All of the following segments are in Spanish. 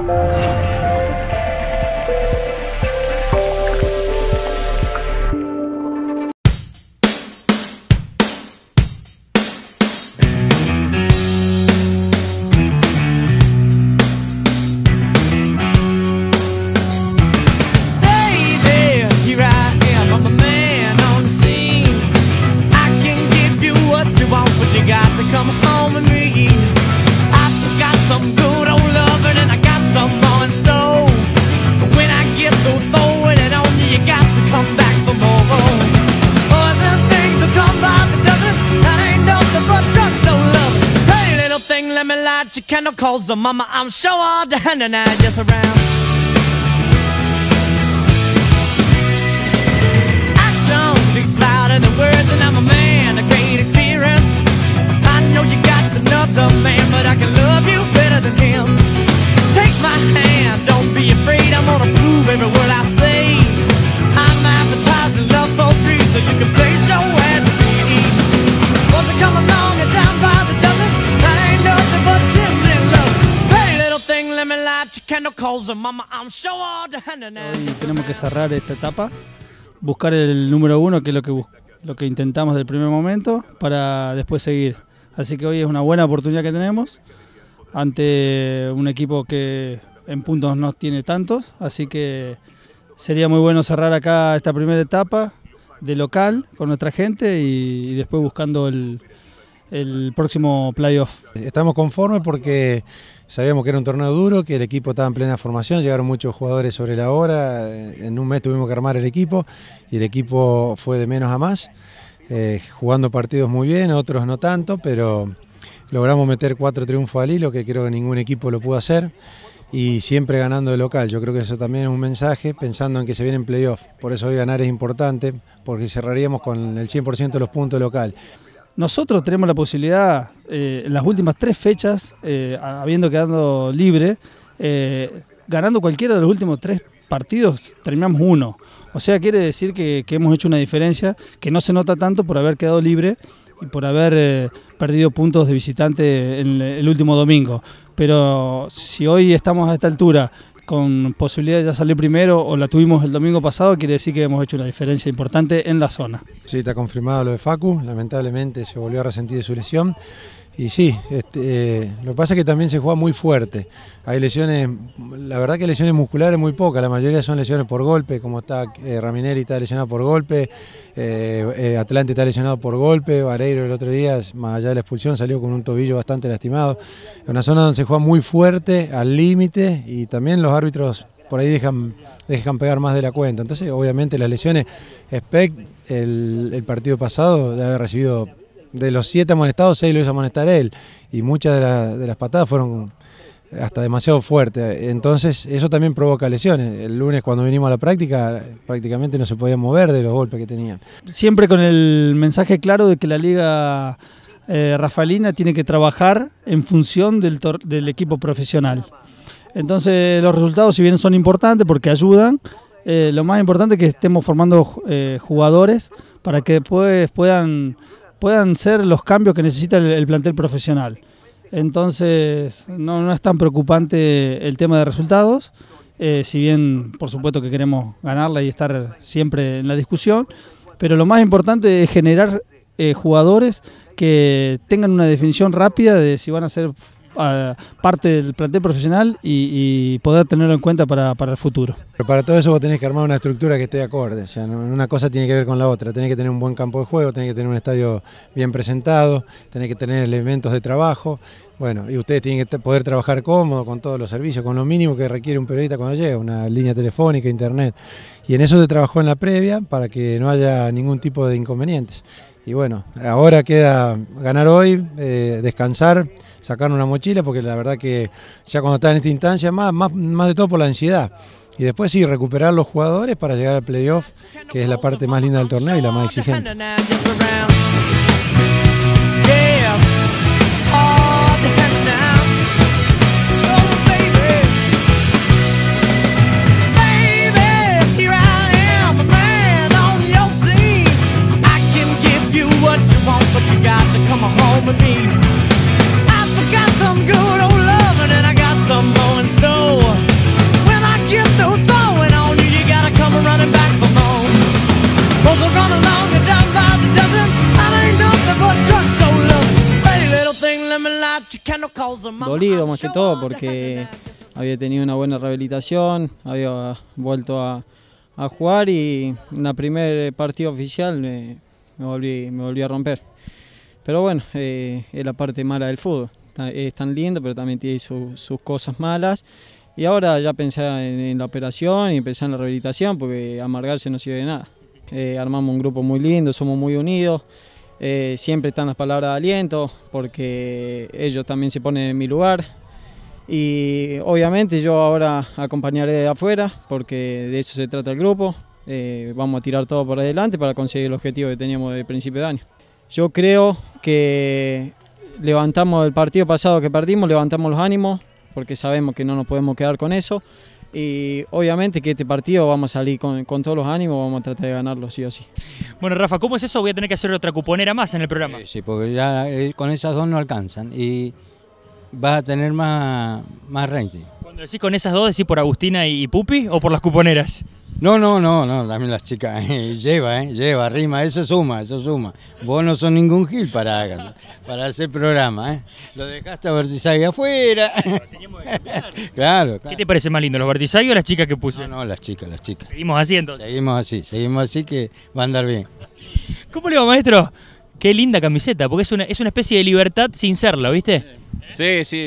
Calls the mama, I'm sure all the hand and I just around. Action speaks louder than words, and I'm a man of great experience. I know you got another man, but I can love you better than him. Take my hand, don't be afraid, I'm gonna prove every word I say. I'm advertising love for free, so you can place your ads to me. Once I come along and down by the dozen, that ain't nothing but kissing love. Hey little thing, let me light your candle, calls the mama, I'm sure all the hand and hoy tenemos que cerrar esta etapa, buscar el número 1, que es lo que intentamos del primer momento, para después seguir. Así que hoy es una buena oportunidad que tenemos ante un equipo que en puntos no tiene tantos, así que sería muy bueno cerrar acá esta primera etapa de local con nuestra gente y después buscando el próximo playoff. Estamos conformes porque sabíamos que era un torneo duro, que el equipo estaba en plena formación, llegaron muchos jugadores sobre la hora, en un mes tuvimos que armar el equipo y el equipo fue de menos a más, jugando partidos muy bien, otros no tanto, pero logramos meter 4 triunfos al hilo, que creo que ningún equipo lo pudo hacer, y siempre ganando de local. Yo creo que eso también es un mensaje, pensando en que se viene en playoff. Por eso hoy ganar es importante, porque cerraríamos con el 100% de los puntos local. Nosotros tenemos la posibilidad, en las últimas 3 fechas, habiendo quedado libre, ganando cualquiera de los últimos 3 partidos, terminamos 1. O sea, quiere decir que hemos hecho una diferencia que no se nota tanto por haber quedado libre y por haber perdido puntos de visitante en el último domingo. Pero si hoy estamos a esta altura con posibilidad de ya salir primero, o la tuvimos el domingo pasado, quiere decir que hemos hecho una diferencia importante en la zona. Sí, está confirmado lo de Facu, lamentablemente se volvió a resentir de su lesión. Y sí, lo que pasa es que también se juega muy fuerte. Hay lesiones, la verdad que lesiones musculares muy pocas, la mayoría son lesiones por golpe, como está Ramineri está lesionado por golpe, Atlante está lesionado por golpe, Vareiro el otro día, más allá de la expulsión, salió con un tobillo bastante lastimado. Es una zona donde se juega muy fuerte, al límite, y también los árbitros por ahí dejan pegar más de la cuenta. Entonces, obviamente las lesiones, Speck, el partido pasado, debe haber recibido... De los 7 amonestados, 6 lo hizo amonestar él, y muchas de las patadas fueron hasta demasiado fuertes, entonces eso también provoca lesiones. El lunes cuando vinimos a la práctica, prácticamente no se podía mover de los golpes que tenía. Siempre con el mensaje claro de que la liga rafaelina tiene que trabajar en función del equipo profesional. Entonces los resultados, si bien son importantes porque ayudan, lo más importante es que estemos formando jugadores para que después puedan ser los cambios que necesita el plantel profesional. Entonces no es tan preocupante el tema de resultados, si bien por supuesto que queremos ganarla y estar siempre en la discusión, pero lo más importante es generar jugadores que tengan una definición rápida de si van a ser parte del plantel profesional y poder tenerlo en cuenta para el futuro. Pero para todo eso vos tenés que armar una estructura que esté acorde, o sea, una cosa tiene que ver con la otra, tenés que tener un buen campo de juego, tenés que tener un estadio bien presentado, tenés que tener elementos de trabajo, bueno, y ustedes tienen que poder trabajar cómodo con todos los servicios, con lo mínimo que requiere un periodista cuando llega, una línea telefónica, internet, y en eso se trabajó en la previa para que no haya ningún tipo de inconvenientes. Y bueno, ahora queda ganar hoy, descansar, sacar una mochila, porque la verdad que ya cuando está en esta instancia, más de todo por la ansiedad. Y después sí, recuperar los jugadores para llegar al playoff, que es la parte más linda del torneo y la más exigente. But you got to come home with me. I forgot some good old loving and I got some more in store. dolido más que todo porque había tenido una buena rehabilitación, había vuelto a jugar y en el primer partido oficial me volví a romper. Pero bueno, es la parte mala del fútbol. Es tan lindo, pero también tiene sus cosas malas. Y ahora ya pensé en la operación y pensé en la rehabilitación porque amargarse no sirve de nada. Armamos un grupo muy lindo, somos muy unidos. Siempre están las palabras de aliento porque ellos también se ponen en mi lugar. Y obviamente yo ahora acompañaré de afuera porque de eso se trata el grupo. Vamos a tirar todo por adelante para conseguir el objetivo que teníamos de principio de año. Yo creo que levantamos el partido pasado que perdimos, levantamos los ánimos porque sabemos que no nos podemos quedar con eso. Y obviamente que este partido vamos a salir con todos los ánimos, vamos a tratar de ganarlo sí o sí. Bueno, Rafa, ¿cómo es eso? Voy a tener que hacer otra cuponera más en el programa. Sí, porque ya con esas dos no alcanzan y vas a tener más rating. Cuando decís con esas dos, ¿decís por Agustina y Pupi o por las cuponeras? No, también las chicas, lleva, rima, eso suma. Vos no sos ningún gil para hacer programa, Lo dejaste a Vertisague afuera. Teníamos que cambiar. Claro. ¿Qué te parece más lindo, los Vertisague o las chicas que puse? No, las chicas. Seguimos así entonces. Seguimos así que va a andar bien. ¿Cómo le va, maestro? Qué linda camiseta, porque es una especie de libertad sin serla, ¿viste? Sí,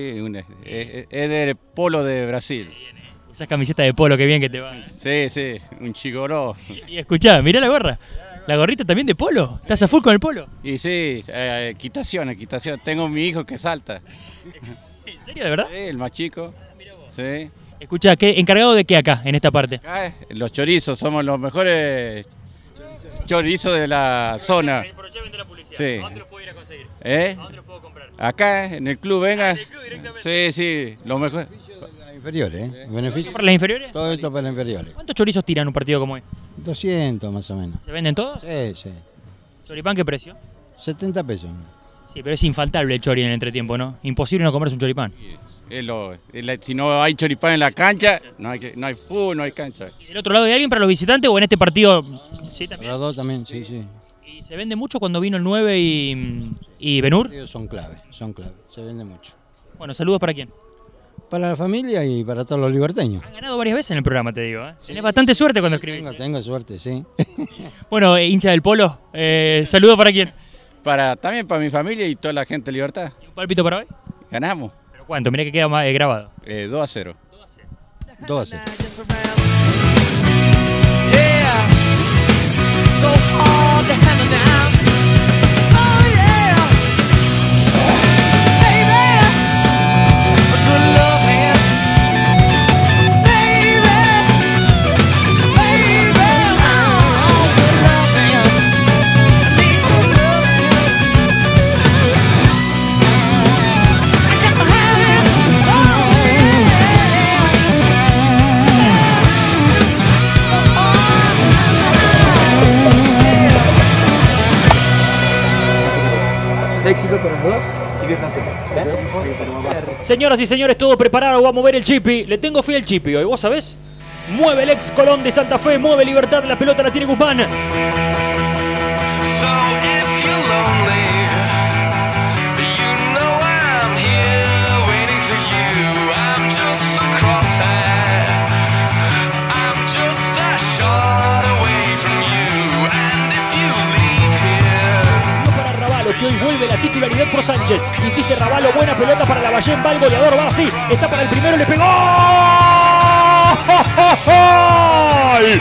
es del polo de Brasil. Esas camisetas de polo, qué bien que te van. Sí, un chigoró. Y escuchá, mirá la gorra. ¿La gorrita también de polo? ¿Estás a full con el polo? Y sí, equitación. Tengo mi hijo que salta. ¿En serio, de verdad? Sí, el más chico. Sí. Escuchá, ¿encargado de qué acá, en esta parte? Acá, los chorizos, somos los mejores chorizos de la zona. Aprovechá y vendé la publicidad. Sí. ¿A dónde los puedo ir a conseguir? ¿A dónde los puedo comprar? Acá, en el club, venga. En el club directamente. Sí, lo mejor. Inferiores, ¿Beneficio? ¿Para las inferiores? Todo esto para las inferiores. ¿Cuántos chorizos tiran un partido como hoy? 200 más o menos. ¿Se venden todos? Sí. ¿Choripán qué precio? 70 pesos. Sí, pero es infaltable el chori en el entretiempo, ¿no? Imposible no comerse un choripán. Si no hay choripán en la cancha, no hay fútbol, no hay cancha. ¿Y del otro lado hay alguien para los visitantes o en este partido? Sí, también. Los dos también, sí. ¿Y se vende mucho cuando vino el 9 y Benur? Ellos son clave, se vende mucho. Bueno, saludos para quién. Para la familia y para todos los liberteños. Han ganado varias veces en el programa, te digo. Sí. Tenés bastante suerte cuando escribís. Tengo suerte, sí. Bueno, hincha del Polo, saludos para quién. También para mi familia y toda la gente de Libertad. ¿Y un palpito para hoy? Ganamos. ¿Pero cuánto? Mirá que queda más, grabado. 2-0. 2-0. Yeah, so hard to handle now. Oh yeah, baby, good loving, baby, oh, good loving, I need good loving. I got to have it, oh Éxito para los dos y que pasen. Señoras y señores, todo preparado, va a mover el Chipi. Le tengo fe al Chipi hoy, ¿vos sabés? Mueve el ex Colón de Santa Fe, mueve Libertad, la pelota la tiene Guzmán. So if you're lonely, you know I'm here waiting for you. I'm just a crosshair, I'm just a shot away from you. And if you leave here, Para Ravalo, que hoy vuelve la titularidad por Sánchez. Insiste Ravalo, buena pelota para la Ballén, va el goleador, va así. Está para el primero, le pegó. ¡Gol!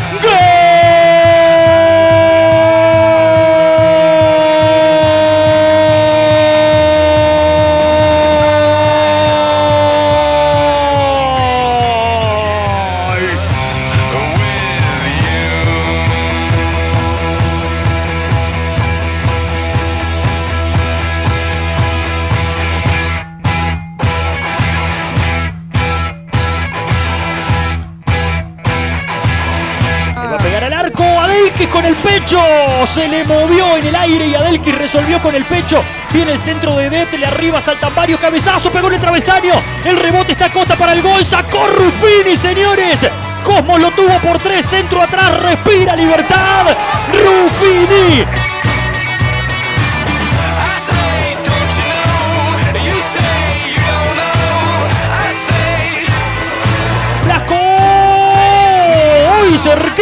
Adelkis con el pecho, se le movió en el aire y Adelkis resolvió con el pecho. Viene el centro de Detle, arriba saltan varios, cabezazo, pegó en el travesaño. El rebote está Costa para el gol, sacó Ruffini, señores. Cosmos lo tuvo por 3, centro atrás, respira Libertad. Ruffini. I say, don't you know? You say you don't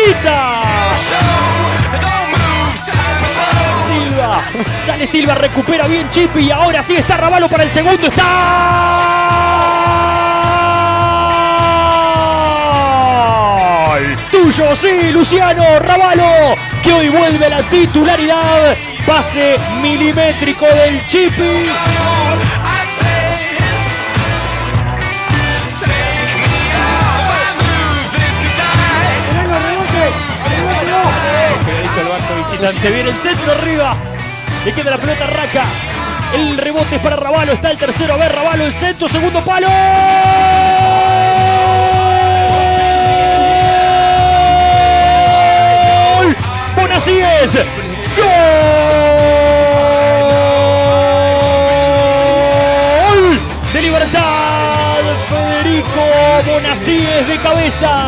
Tita. Silva, sale Silva, recupera bien Chipi y ahora sí está Ravalo para el segundo. Está el tuyo, sí, Luciano Ravalo, que hoy vuelve a la titularidad. Pase milimétrico del Chipi. El banco visitante, viene el centro arriba, le queda la pelota a Raca, el rebote es para Ravalo, está el tercero, a ver Ravalo, el centro, segundo palo. ¡Gol! Bonasíes, gol de Libertad, Federico Bonasíes de cabeza.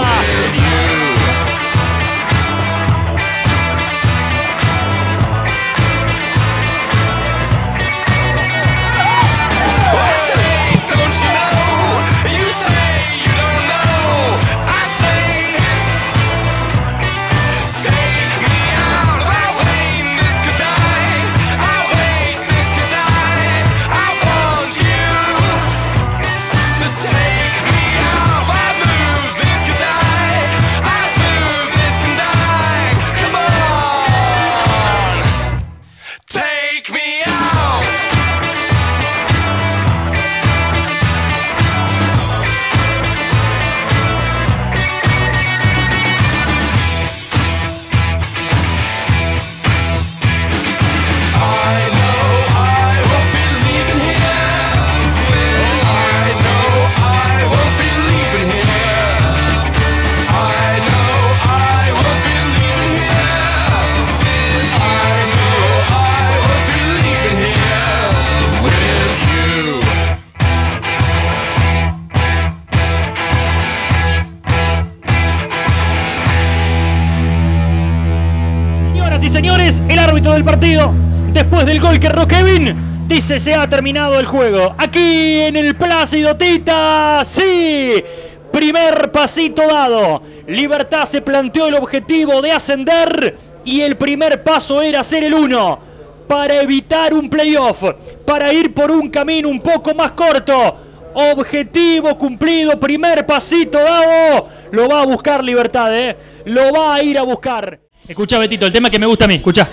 Señores, el árbitro del partido, después del gol que erró Kevin, dice: se ha terminado el juego. Aquí en el Plácido Tita, sí, primer pasito dado. Libertad se planteó el objetivo de ascender y el primer paso era hacer el 1 para evitar un playoff, para ir por un camino un poco más corto. Objetivo cumplido, primer pasito dado. Lo va a buscar Libertad, lo va a ir a buscar. Escucha, Betito, el tema que me gusta a mí, escucha.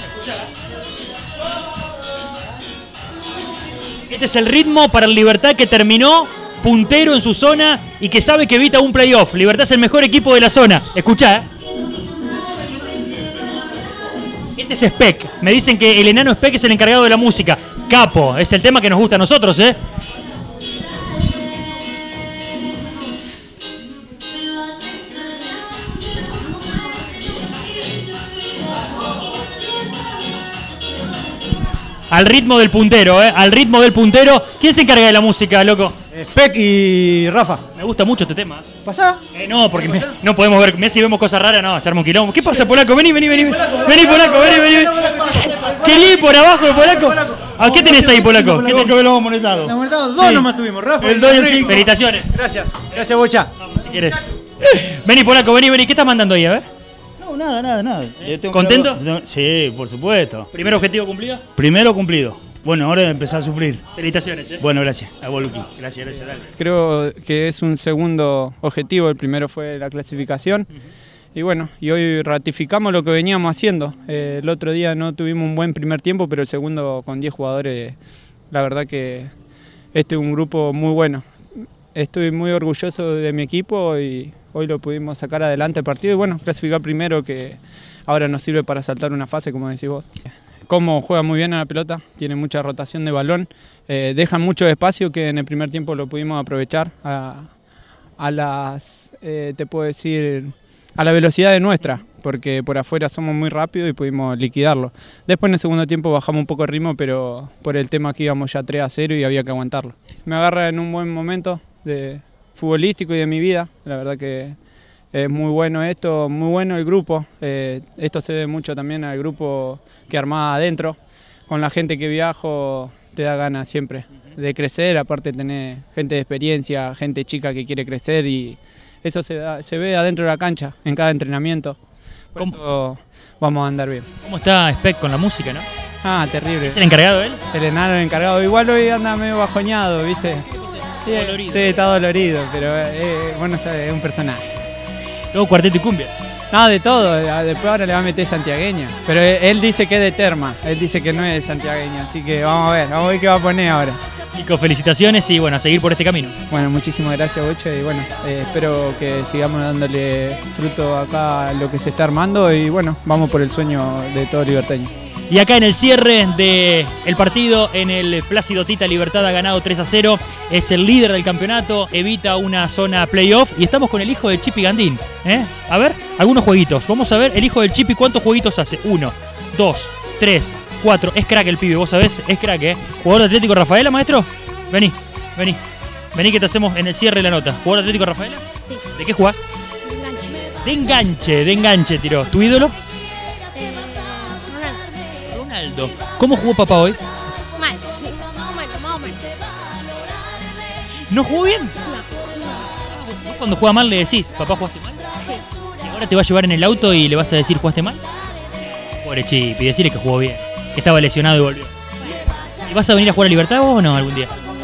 Este es el ritmo para el Libertad que terminó puntero en su zona y que sabe que evita un playoff. Libertad es el mejor equipo de la zona. Escucha. Este es Spec. Me dicen que el enano Spec es el encargado de la música. Capo, es el tema que nos gusta a nosotros, Al ritmo del puntero, al ritmo del puntero. ¿Quién se encarga de la música, loco? Spec y Rafa. Me gusta mucho este tema. ¿Pasá? No, porque no podemos ver. Si vemos cosas raras, no, se arma un quilombo. ¿Qué pasa, Polaco? Vení. Vení, Polaco, vení. ¿Quería ir por abajo de Polaco? ¿Qué tenés ahí, Polaco? Creo que lo hemos monetado. Lo hemos monetado, dos nomás tuvimos, Rafa. El 2 y el 5. Felicitaciones. Gracias, Bocha. Vamos, si quieres. Vení, Polaco, vení. ¿Qué estás mandando ahí, a ver? No, nada. ¿Contento? Sí, por supuesto. ¿Primer objetivo cumplido? Primero cumplido. Bueno, ahora empezar a sufrir. Felicitaciones. Bueno, gracias. A Boluki. Gracias, dale. Creo que es un segundo objetivo. El primero fue la clasificación. Y bueno, y hoy ratificamos lo que veníamos haciendo. El otro día no tuvimos un buen primer tiempo, pero el segundo con 10 jugadores, la verdad que este es un grupo muy bueno. Estoy muy orgulloso de mi equipo y hoy lo pudimos sacar adelante el partido. Y bueno, clasificar primero, que ahora nos sirve para saltar una fase, como decís vos. Como juega muy bien a la pelota, tiene mucha rotación de balón, dejan mucho espacio que en el primer tiempo lo pudimos aprovechar a las, te puedo decir, a la velocidad de nuestra, porque por afuera somos muy rápidos y pudimos liquidarlo. Después en el segundo tiempo bajamos un poco el ritmo, pero por el tema que íbamos ya 3-0 y había que aguantarlo. Me agarra en un buen momento de futbolístico y de mi vida, la verdad que es muy bueno esto, muy bueno el grupo. Esto se debe mucho también al grupo que armaba adentro. Con la gente que viajo te da ganas siempre de crecer, aparte tener gente de experiencia, gente chica que quiere crecer y eso se ve adentro de la cancha, en cada entrenamiento. Por eso vamos a andar bien. ¿Cómo está Speck con la música, no? Ah, terrible. ¿Es el encargado él? El enano encargado. Igual hoy anda medio bajoñado, ¿viste? Sí, está dolorido, pero bueno, es un personaje. Todo cuarteto y cumbia. No, de todo. Después ahora le va a meter santiagueña. Pero él dice que es de Terma. Él dice que no es santiagueña. Así que vamos a ver qué va a poner ahora. Nico, felicitaciones y bueno, a seguir por este camino. Bueno, muchísimas gracias, Bocho. Y bueno, espero que sigamos dándole fruto acá a lo que se está armando. Y bueno, vamos por el sueño de todo liberteño. Y acá en el cierre del partido, en el Plácido Tita, Libertad ha ganado 3-0, es el líder del campeonato, evita una zona playoff y estamos con el hijo del Chipi Gandín. A ver, algunos jueguitos. Vamos a ver, el hijo del Chipi, ¿cuántos jueguitos hace? 1, 2, 3, 4. Es crack el pibe, vos sabés, es crack, ¿Jugador de Atlético Rafaela, maestro? Vení que te hacemos en el cierre de la nota. ¿Jugador de Atlético Rafaela? Sí. ¿De qué jugás? De enganche tiró. ¿Tu ídolo? Ronaldo. ¿Cómo jugó papá hoy? Mal. ¿No jugó bien? Vos cuando juega mal le decís, papá, ¿jugaste mal? Sí. ¿Y ahora te va a llevar en el auto y le vas a decir, ¿jugaste mal? Pobre Chipi, decirle que jugó bien, que estaba lesionado y volvió. ¿Y vas a venir a jugar a Libertad vos o no algún día?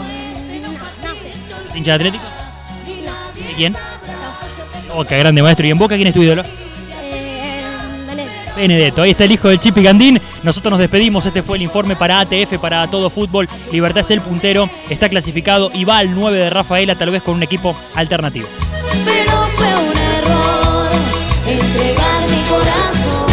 ¿Es hincha de Atlético? ¿De quién? Oh, qué grande, maestro. ¿Y en Boca quién es tu ídolo? Benedetto. Ahí está el hijo del Chipi Gandín. Nosotros nos despedimos. Este fue el informe para ATF, para Todo Fútbol. Libertad es el puntero, está clasificado y va al 9 de Rafaela, tal vez con un equipo alternativo. Pero fue un error entregar mi corazón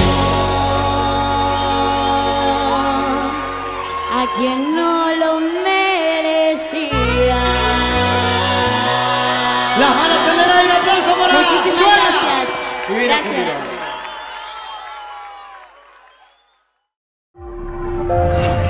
a quien no lo merecía. Las manos en el aire, aplauso para Muchísimas Joana. gracias. Gracias.